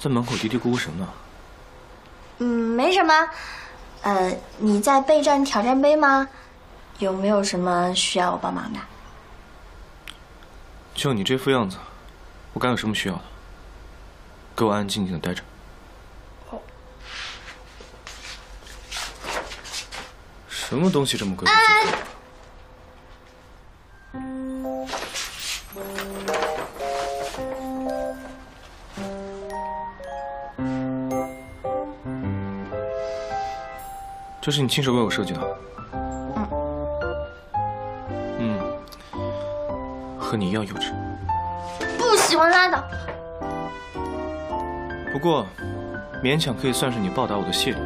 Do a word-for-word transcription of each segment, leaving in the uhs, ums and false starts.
在门口嘀嘀咕咕什么呢？ 嗯，没什么。呃，你在备战挑战杯吗？有没有什么需要我帮忙的？ 就你这副样子，我敢有什么需要的？给我安安静静的待着。 哦。 什么东西这么鬼鬼祟祟的？这是你亲手为我设计的？ 嗯。 嗯，和你一样幼稚。 不喜欢拉倒。 不过，勉强可以算是你报答我的谢礼。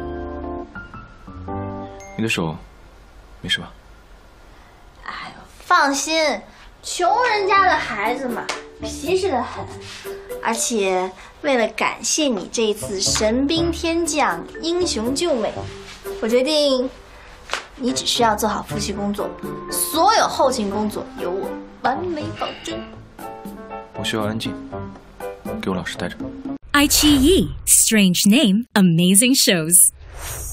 你的手没事吧？ 哎呦，放心，穷人家的孩子嘛，皮实的很。而且为了感谢你这一次神兵天降、英雄救美，我决定，你只需要做好复习工作，所有后勤工作由我完美保证。 我需要安静，给我老实待着。 爱奇艺 Strange Name Amazing Shows。